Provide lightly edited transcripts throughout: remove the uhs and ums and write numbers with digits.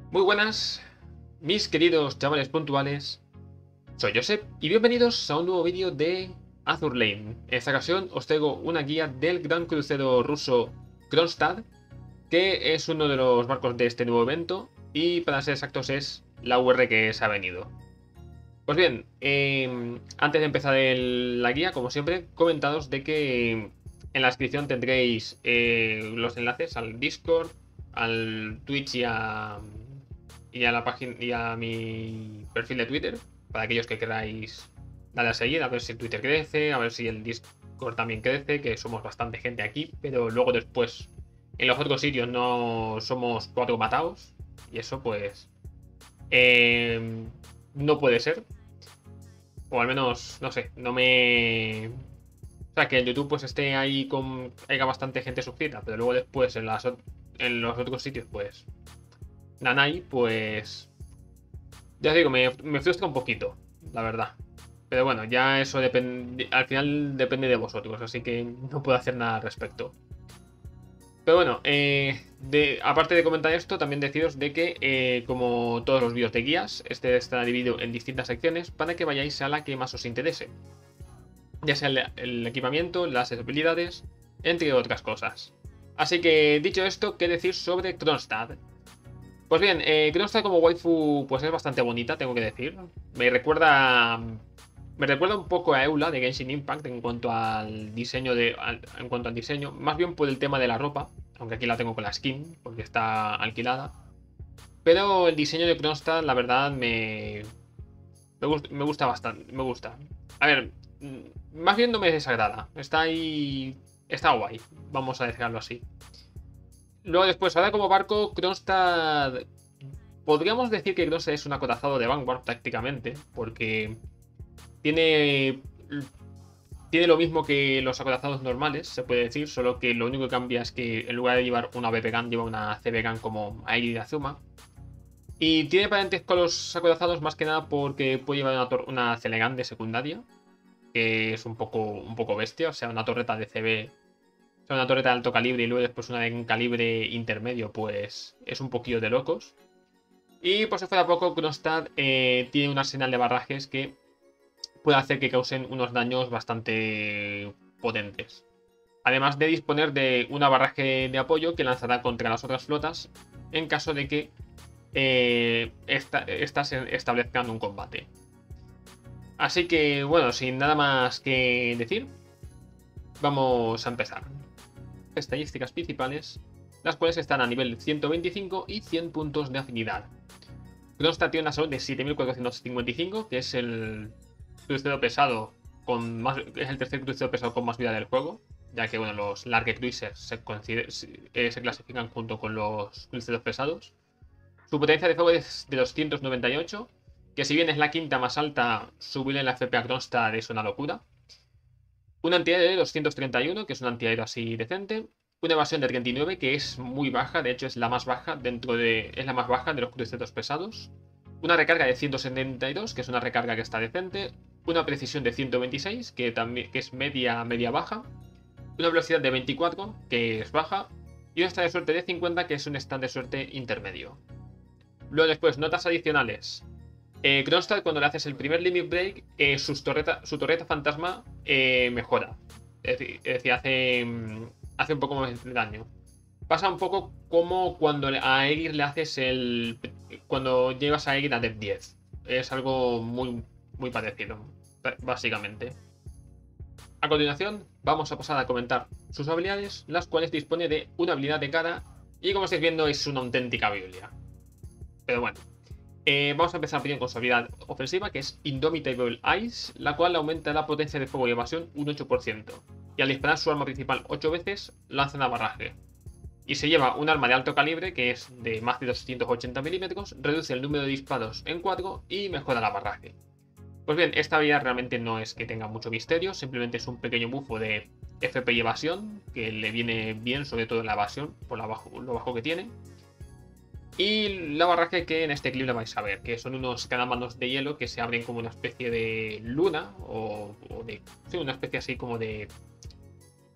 Muy buenas, mis queridos chavales puntuales. Soy Josep y bienvenidos a un nuevo vídeo de Azur Lane. En esta ocasión os traigo una guía del gran crucero ruso Kronstadt, que es uno de los barcos de este nuevo evento y para ser exactos es la UR que se ha venido. Pues bien, antes de empezar la guía, como siempre, comentados de que en la descripción tendréis los enlaces al Discord, al Twitch y a la página y a mi perfil de Twitter, para aquellos que queráis darle a seguir, a ver si el Twitter crece, a ver si el Discord también crece, que somos bastante gente aquí, pero luego después en los otros sitios no somos cuatro matados, y eso pues no puede ser. O al menos, no sé, no me... O sea, que en YouTube pues esté ahí con... haya bastante gente suscrita, pero luego después en los otros sitios pues... Nanai, pues... Ya os digo, me frustra un poquito, la verdad. Pero bueno, ya eso depende... Al final depende de vosotros, así que no puedo hacer nada al respecto. Pero bueno, aparte de comentar esto, también deciros de que, como todos los vídeos de guías, este está dividido en distintas secciones para que vayáis a la que más os interese. Ya sea el equipamiento, las habilidades, entre otras cosas. Así que, dicho esto, ¿qué decir sobre Kronstadt? Pues bien, Kronstadt como waifu pues es bastante bonita, tengo que decir. Me recuerda un poco a Eula de Genshin Impact en cuanto al diseño más bien por el tema de la ropa, aunque aquí la tengo con la skin porque está alquilada. Pero el diseño de Kronstadt, la verdad, me gusta bastante, me gusta. A ver, más bien no me desagrada. Está ahí, está guay, vamos a dejarlo así. Luego después, ahora como barco, Kronstadt... Podríamos decir que Kronstadt es un acorazado de Vanguard prácticamente, porque tiene tiene lo mismo que los acorazados normales, se puede decir, solo que lo único que cambia es que en lugar de llevar una BB Gun, lleva una CB Gun como Airi de Azuma. Y tiene parentesco con los acorazados más que nada porque puede llevar una Celegun de secundaria, que es un poco bestia, o sea, una torreta de CB, o sea, una torreta de alto calibre y luego después una de un calibre intermedio, pues es un poquillo de locos. Y por si fuera poco, Kronstadt tiene un arsenal de barrajes que puede hacer que causen unos daños bastante potentes. Además de disponer de una barraje de apoyo que lanzará contra las otras flotas en caso de que estas establezcan un combate. Así que, bueno, sin nada más que decir, vamos a empezar. Estadísticas principales, las cuales están a nivel 125 y 100 puntos de afinidad. Kronstadt tiene una salud de 7455, que es el crucero pesado con más, es el tercer crucero pesado con más vida del juego, ya que bueno, los Large Cruisers se clasifican junto con los cruceros pesados. Su potencia de fuego es de 298, que si bien es la quinta más alta, subirle la FP a Kronstadt es una locura. Un antiaéreo de 231, que es un antiaéreo así decente. Una evasión de 39, que es muy baja, de hecho es la más baja es la más baja de los cruceros pesados. Una recarga de 172, que es una recarga que está decente. Una precisión de 126, que es media baja. Una velocidad de 24, que es baja. Y un stand de suerte de 50, que es un stand de suerte intermedio. Luego después, notas adicionales. Kronstadt, cuando le haces el primer limit break, su torreta fantasma mejora. Es decir, hace un poco más de daño. Pasa un poco como cuando a Aegir le haces cuando llevas a Aegir a Depth 10. Es algo muy, muy parecido, básicamente. A continuación, vamos a pasar a comentar sus habilidades, las cuales dispone de una habilidad de cara y como estáis viendo es una auténtica biblia. Pero bueno, vamos a empezar primero con su habilidad ofensiva, que es Indomitable Eyes, la cual aumenta la potencia de fuego y evasión un 8%. Y al disparar su arma principal 8 veces, lanza una barraje. Y se lleva un arma de alto calibre, que es de más de 280 milímetros, reduce el número de disparos en 4 y mejora la barraje. Pues bien, esta habilidad realmente no es que tenga mucho misterio, simplemente es un pequeño bufo de FP y evasión, que le viene bien, sobre todo en la evasión, por lo bajo que tiene. Y la barraje que en este clip la vais a ver, que son unos calamanos de hielo que se abren como una especie de luna, sí, una especie así como de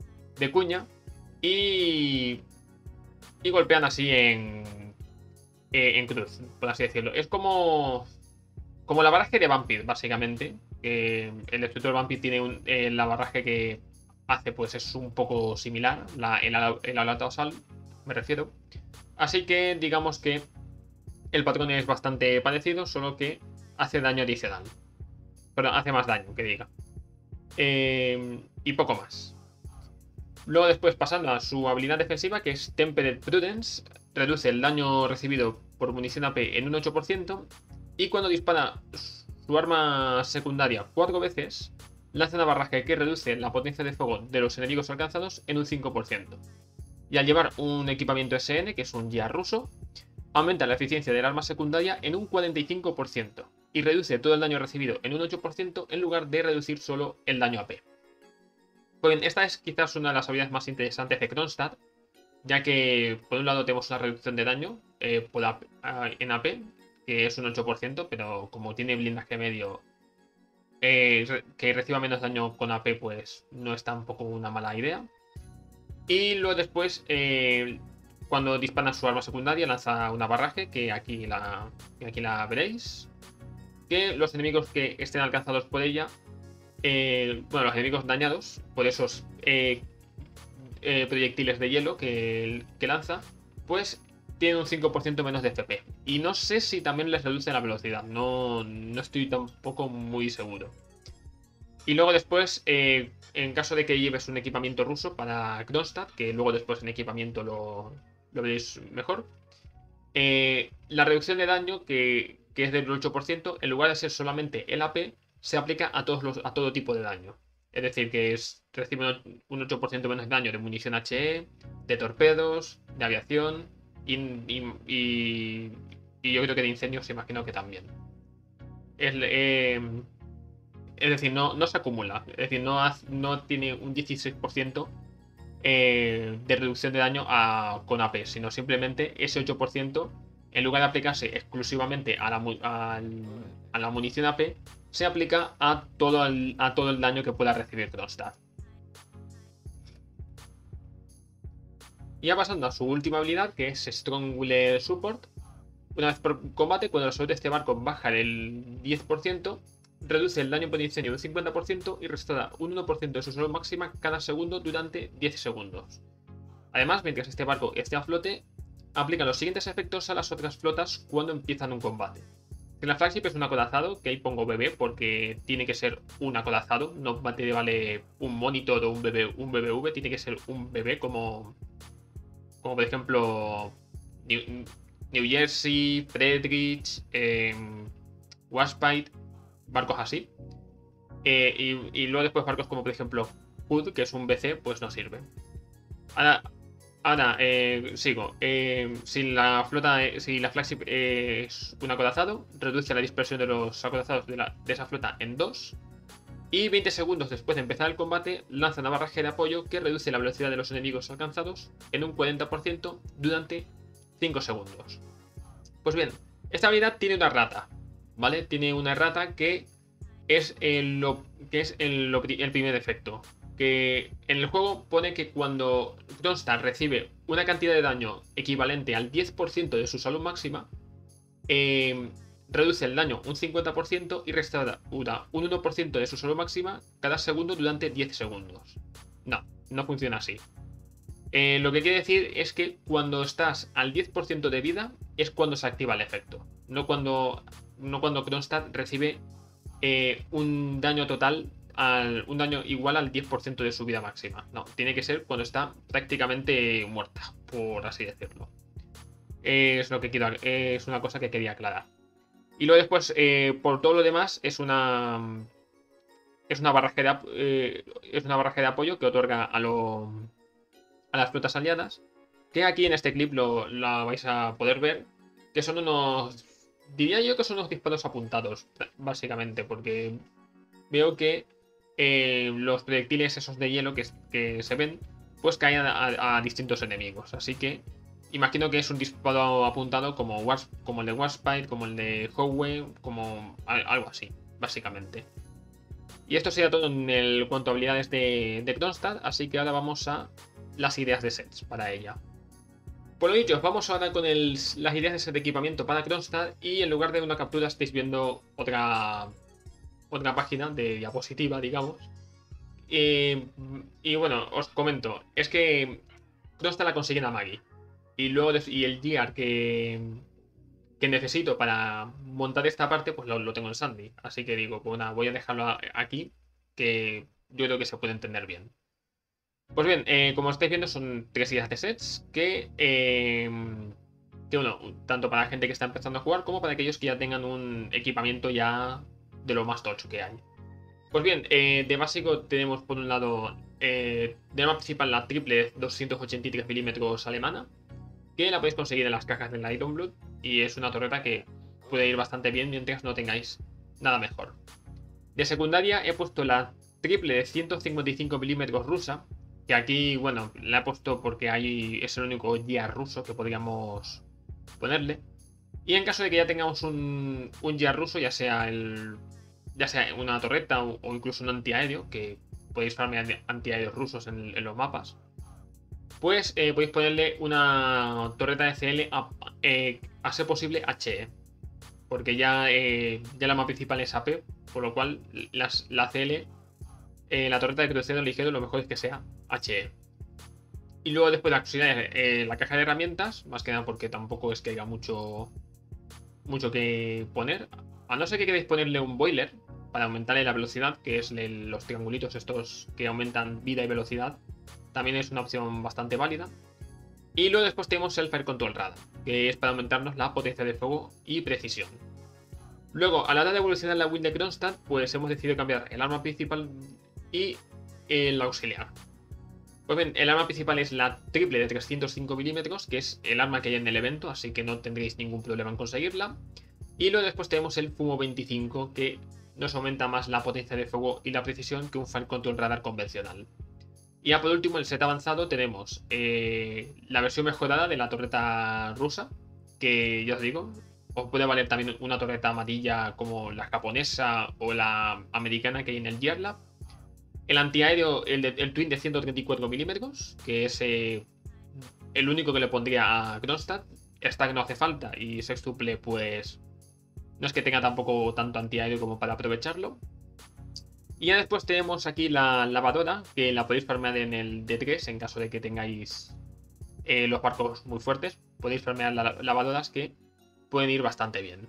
cuña, y golpean así en cruz, por así decirlo. Es como la barraje de Vampir, básicamente. El destructor Vampir tiene la barraje que hace, pues es un poco similar, el Alatosal, me refiero. Así que digamos que el patrón es bastante parecido, solo que hace daño adicional. Pero hace más daño, que diga. Y poco más. Luego después pasando a su habilidad defensiva, que es Tempered Prudence, reduce el daño recibido por munición AP en un 8%, y cuando dispara su arma secundaria 4 veces, lanza una barraje que reduce la potencia de fuego de los enemigos alcanzados en un 5%. Y al llevar un equipamiento SN, que es un GIA ruso, aumenta la eficiencia del arma secundaria en un 45% y reduce todo el daño recibido en un 8% en lugar de reducir solo el daño AP. Pues bien, esta es quizás una de las habilidades más interesantes de Kronstadt, ya que por un lado tenemos una reducción de daño en AP, que es un 8%, pero como tiene blindaje medio, que reciba menos daño con AP, pues no es tampoco una mala idea. Y luego después, cuando dispara su arma secundaria, lanza una barraje, que aquí la veréis. Que los enemigos que estén alcanzados por ella, bueno, los enemigos dañados por esos proyectiles de hielo que lanza, pues tienen un 5% menos de FP. Y no sé si también les reduce la velocidad, no estoy tampoco muy seguro. Y luego después, en caso de que lleves un equipamiento ruso para Kronstadt, que luego después en equipamiento lo veréis mejor, la reducción de daño, que es del 8%, en lugar de ser solamente el AP, se aplica a todo tipo de daño. Es decir, que recibe un 8% menos de daño de munición HE, de torpedos, de aviación y yo creo que de incendios se imagino que también. Es decir, no se acumula. Es decir, no tiene un 16% de reducción de daño con AP, sino simplemente ese 8%, en lugar de aplicarse exclusivamente a la munición AP, se aplica a todo el daño que pueda recibir Kronstadt. Y ya pasando a su última habilidad, que es Strongwheel Support. Una vez por combate, cuando la salud de este barco baja el 10%, reduce el daño por incendio un 50% y restaura un 1% de su salud máxima cada segundo durante 10 segundos. Además, mientras este barco esté a flote, aplica los siguientes efectos a las otras flotas cuando empiezan un combate. Si la flagship es un acorazado, que ahí pongo bebé porque tiene que ser un acorazado, no vale un monitor o un BBV, tiene que ser un bebé como por ejemplo New Jersey, Friedrich, Waspite, barcos así. Y luego después barcos como por ejemplo Hood, que es un BC, pues no sirve. Ahora sigo. Si la flagship es un acorazado, reduce la dispersión de los acorazados de esa flota en 2. Y 20 segundos después de empezar el combate, lanza una barraje de apoyo que reduce la velocidad de los enemigos alcanzados en un 40% durante 5 segundos. Pues bien, esta habilidad tiene una errata, ¿vale? Tiene una errata que es el primer efecto. Que en el juego pone que cuando Kronstadt recibe una cantidad de daño equivalente al 10% de su salud máxima, reduce el daño un 50% y restaura un 1% de su salud máxima cada segundo durante 10 segundos. No funciona así. Lo que quiere decir es que cuando estás al 10% de vida es cuando se activa el efecto. No cuando Kronstadt recibe un daño total, un daño igual al 10% de su vida máxima. No, tiene que ser cuando está prácticamente muerta, por así decirlo. Es una cosa que quería aclarar. Y luego después, por todo lo demás, es una barraje de apoyo que otorga a las flotas aliadas, que aquí en este clip la vais a poder ver, que son unos... Diría yo que son unos disparos apuntados, básicamente, porque veo que los proyectiles esos de hielo que se ven, pues caen a distintos enemigos. Así que imagino que es un disparo apuntado como el de Waspite, como el de Howe, como algo así, básicamente. Y esto sería todo en cuanto a habilidades de Kronstadt, así que ahora vamos a las ideas de sets para ella. Por lo dicho, vamos ahora con las ideas de set de equipamiento para Kronstadt y en lugar de una captura estáis viendo otra página de diapositiva, digamos. Y bueno, os comento, es que Kronstadt la consigue en Amagi y luego y el gear que necesito para montar esta parte, pues lo tengo en Sandy. Así que digo, pues nada, voy a dejarlo aquí, que yo creo que se puede entender bien. Pues bien, como estáis viendo, son 3 ideas de sets que bueno, tanto para la gente que está empezando a jugar como para aquellos que ya tengan un equipamiento ya de lo más tocho que hay. Pues bien, de básico tenemos por un lado de arma principal la triple 283 milímetros alemana, que la podéis conseguir en las cajas del Ironblood y es una torreta que puede ir bastante bien mientras no tengáis nada mejor. De secundaria he puesto la triple de 155 milímetros rusa, que aquí, bueno, la he puesto porque ahí es el único gear ruso que podríamos ponerle. Y en caso de que ya tengamos un gear ruso, ya sea una torreta o incluso un antiaéreo, que podéis farmear antiaéreos rusos en los mapas, pues podéis ponerle una torreta de CL a ser posible HE. Porque ya la arma principal es AP, por lo cual la CL, la torreta de crucero ligero, lo mejor es que sea HE. Y luego después de auxiliar la caja de herramientas, más que nada porque tampoco es que haya mucho que poner. A no ser que queréis ponerle un boiler para aumentarle la velocidad, que es los triangulitos estos que aumentan vida y velocidad. También es una opción bastante válida. Y luego después tenemos el Fire Control Radar, que es para aumentarnos la potencia de fuego y precisión. Luego, a la hora de evolucionar la build de Kronstadt, pues hemos decidido cambiar el arma principal y el auxiliar. Pues bien, el arma principal es la triple de 305 milímetros, que es el arma que hay en el evento, así que no tendréis ningún problema en conseguirla. Y luego después tenemos el Fumo 25, que nos aumenta más la potencia de fuego y la precisión que un Fire Control Radar convencional. Y ya por último, el set avanzado tenemos la versión mejorada de la torreta rusa, que ya os digo, os puede valer también una torreta amarilla como la japonesa o la americana que hay en el Gear Lab. El antiaéreo, el Twin de 134 milímetros, que es el único que le pondría a Kronstadt. Esta que no hace falta y sextuple, pues no es que tenga tampoco tanto antiaéreo como para aprovecharlo. Y ya después tenemos aquí la lavadora, que la podéis farmear en el D3 en caso de que tengáis los barcos muy fuertes. Podéis farmear lavadoras que pueden ir bastante bien.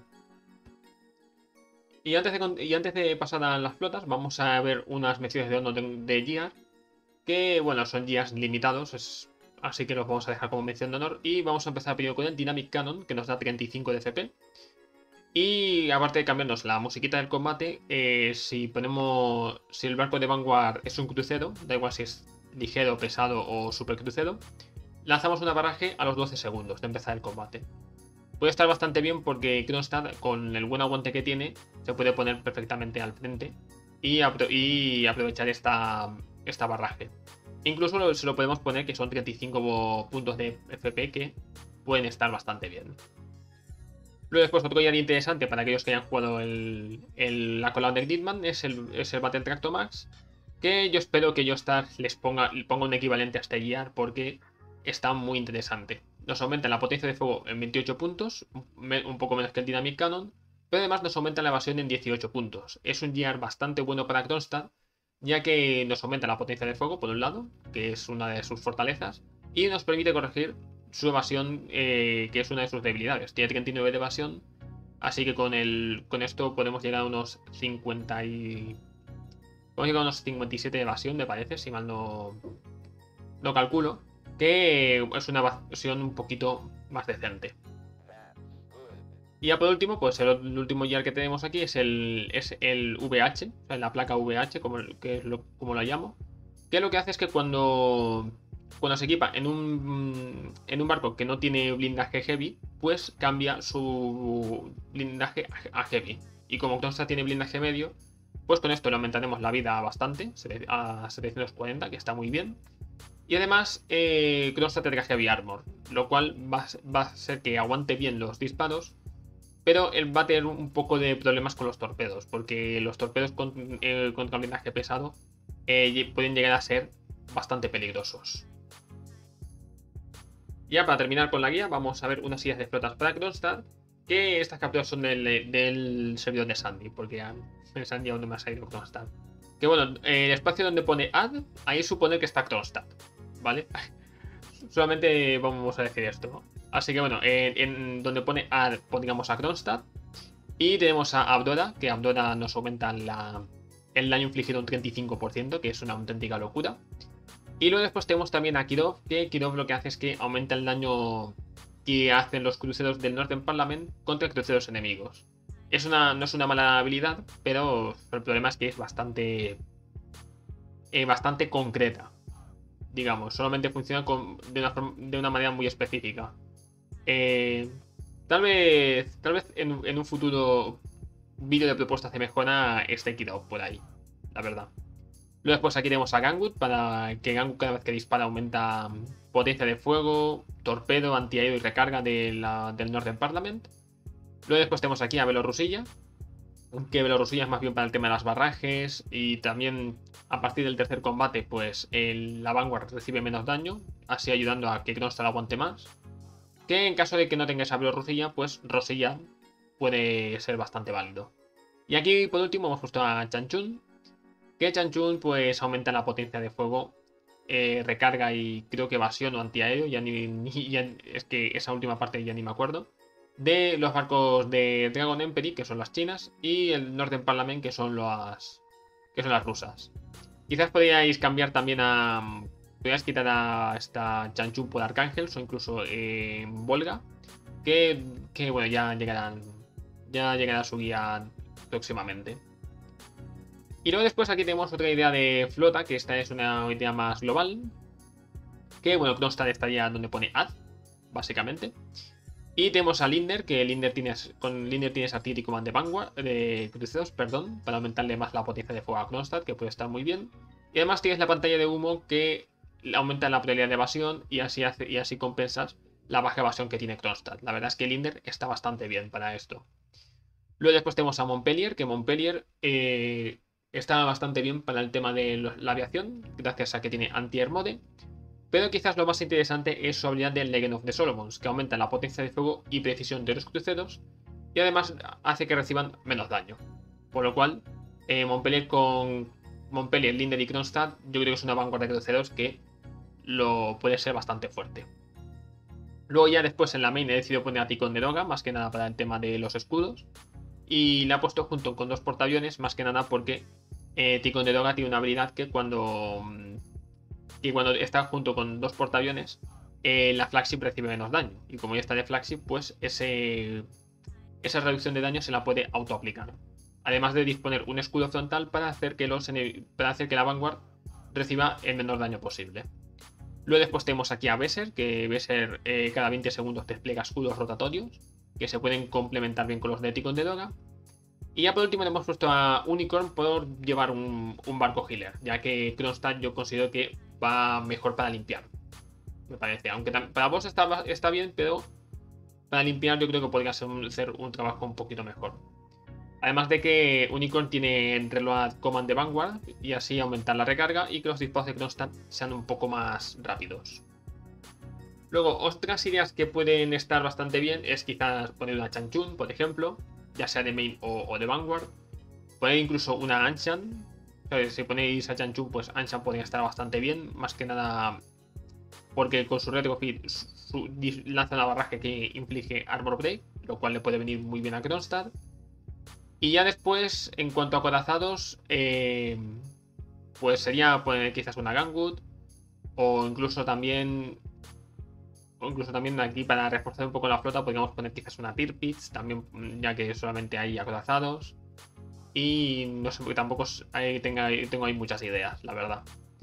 Y antes de pasar a las flotas, vamos a ver unas menciones de honor de Gear, que bueno, son Gears limitados, así que los vamos a dejar como mención de honor. Y vamos a empezar primero con el Dynamic Cannon, que nos da 35 de FP. Y aparte de cambiarnos la musiquita del combate, si el barco de Vanguard es un crucero, da igual si es ligero, pesado o super crucero, lanzamos un abarraje a los 12 segundos de empezar el combate. Puede estar bastante bien porque Kronstadt, con el buen aguante que tiene, se puede poner perfectamente al frente y aprovechar esta barraje. Incluso se lo podemos poner que son 35 puntos de FP que pueden estar bastante bien. Luego después otro ya interesante para aquellos que hayan jugado la Column de Gridman es el Battle Tractor Max, que yo espero que Joestar les ponga un equivalente a este guiar porque está muy interesante. Nos aumenta la potencia de fuego en 28 puntos, un poco menos que el Dynamic Cannon, pero además nos aumenta la evasión en 18 puntos. Es un gear bastante bueno para Kronstadt, ya que nos aumenta la potencia de fuego por un lado, que es una de sus fortalezas, y nos permite corregir su evasión, que es una de sus debilidades. Tiene 39 de evasión, así que con esto podemos llegar a unos 50 Podemos llegar a unos 57 de evasión, me parece, si mal no calculo, que es una evasión un poquito más decente. Y ya por último, pues el último gear que tenemos aquí es el VH, o sea, la placa VH, como lo llamo, que lo que hace es que cuando se equipa en un barco que no tiene blindaje heavy, pues cambia su blindaje a heavy. Y como Kronstadt tiene blindaje medio, pues con esto le aumentaremos la vida bastante, a 740, que está muy bien. Y además, Kronstadt tendrá Heavy Armor, lo cual va a hacer que aguante bien los disparos, pero él va a tener un poco de problemas con los torpedos, porque los torpedos contra blindaje pesado pueden llegar a ser bastante peligrosos. Ya para terminar con la guía, vamos a ver unas ideas de flotas para Kronstadt. Que estas capturas son del servidor de Sandy, porque en Sandy aún no me ha salido Kronstadt. Que bueno, el espacio donde pone add, ahí supone que está Kronstadt, ¿vale? Solamente vamos a decir esto, ¿no? Así que bueno, en donde pone add, pongamos a Kronstadt. Y tenemos a Abdora, que Abdora nos aumenta el daño infligido un 35%, que es una auténtica locura. Y luego después tenemos también a Kirov, que Kirov lo que hace es que aumenta el daño que hacen los cruceros del Northern Parliament contra cruceros enemigos. No es una mala habilidad, pero el problema es que es bastante concreta. Digamos, solamente funciona de una manera muy específica. Tal vez en un futuro vídeo de propuestas de mejora esté Kirov por ahí, la verdad. Luego después aquí tenemos a Gangwood, para que Gangwood cada vez que dispara aumenta potencia de fuego, torpedo, antiaéreo y recarga del Northern Parliament. Luego después tenemos aquí a Belorusilla, que Belorusilla es más bien para el tema de las barrajes y también a partir del tercer combate pues la Vanguard recibe menos daño, así ayudando a que Kronstadt aguante más. Que en caso de que no tengáis a Belorusilla, pues Rosilla puede ser bastante válido. Y aquí por último hemos puesto a Chanchun, que Chanchun pues aumenta la potencia de fuego, recarga y creo que evasión o antiaéreo, es que esa última parte ya ni me acuerdo, de los barcos de Dragon Emperor, que son las chinas, y el Northern Parliament, que son las rusas. Quizás podríais cambiar también podríais quitar a esta Chanchun por Arcángel o incluso Volga, que bueno, ya llegará su guía próximamente. Y luego después aquí tenemos otra idea de flota, que esta es una idea más global. Que bueno, Kronstadt estaría donde pone add, básicamente. Y tenemos a Linder, que con Linder tienes Artillery Command de Vanguard, de cruceros, perdón, para aumentarle más la potencia de fuego a Kronstadt, que puede estar muy bien. Y además tienes la pantalla de humo que aumenta la probabilidad de evasión y así compensas la baja evasión que tiene Kronstadt. La verdad es que Linder está bastante bien para esto. Luego después tenemos a Montpellier, que Montpellier está bastante bien para el tema de la aviación, gracias a que tiene anti-air mode. Pero quizás lo más interesante es su habilidad del Legend of the Solomons, que aumenta la potencia de fuego y precisión de los cruceros y además hace que reciban menos daño. Por lo cual, Montpellier con Montpellier, Linder y Kronstadt, yo creo que es una vanguardia de cruceros que lo puede ser bastante fuerte. Luego ya después en la main he decidido poner a Ticón de Doga, más que nada para el tema de los escudos. Y la he puesto junto con dos portaaviones, más que nada porque Ticón de Doga tiene una habilidad que cuando está junto con dos portaaviones, la flagship recibe menos daño. Y como ya está de flagship, pues esa reducción de daño se la puede autoaplicar. Además de disponer un escudo frontal para hacer que la Vanguard reciba el menor daño posible. Luego después tenemos aquí a Besser, que Besser cada 20 segundos despliega escudos rotatorios, que se pueden complementar bien con los de Ticón de Doga. Y ya por último le hemos puesto a Unicorn por llevar un barco healer, ya que Kronstadt yo considero que va mejor para limpiar, me parece. Aunque para vos está bien, pero para limpiar yo creo que podría ser un trabajo un poquito mejor. Además de que Unicorn tiene Reload Command de Vanguard y así aumentar la recarga y que los disparos de Kronstadt sean un poco más rápidos. Luego, otras ideas que pueden estar bastante bien es quizás poner una Chanchun, por ejemplo, ya sea de main o de Vanguard. Poner incluso una Anshan. Si ponéis a Chanchun, pues Anshan podría estar bastante bien, más que nada porque con su retrofit lanza una barraje que inflige Armor Break, lo cual le puede venir muy bien a Kronstadt. Y ya después, en cuanto a corazados, pues sería poner quizás una Gangwood o incluso también aquí para reforzar un poco la flota podríamos poner quizás una Tirpitz, también ya que solamente hay acorazados. Y no sé, porque tampoco tengo ahí muchas ideas, la verdad.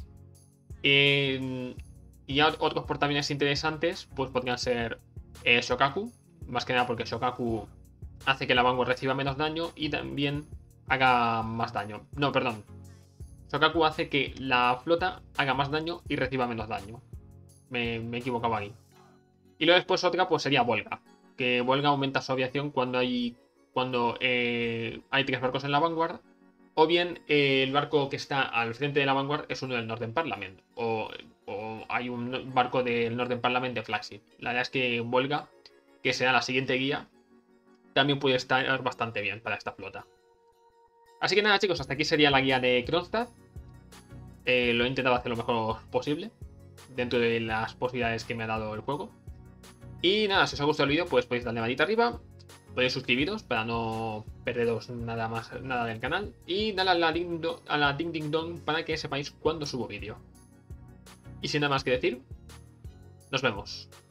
Y ya otros portaaviones interesantes pues podrían ser Shokaku, más que nada porque Shokaku hace que la Vanguard reciba menos daño y también haga más daño. No, perdón. Shokaku hace que la flota haga más daño y reciba menos daño. Me he equivocado ahí. Y luego después otra pues sería Volga. Que Volga aumenta su aviación cuando hay 3 barcos en la Vanguard. O bien el barco que está al frente de la Vanguard es uno del Northern Parliament. O hay un barco del Northern Parliament de Flagship. La verdad es que Volga, que será la siguiente guía, también puede estar bastante bien para esta flota. Así que nada, chicos, hasta aquí sería la guía de Kronstadt. Lo he intentado hacer lo mejor posible, dentro de las posibilidades que me ha dado el juego. Y nada, si os ha gustado el vídeo, pues podéis darle manita arriba, podéis suscribiros para no perderos nada del canal. Y darle a la ding ding dong para que sepáis cuando subo vídeo. Y sin nada más que decir, nos vemos.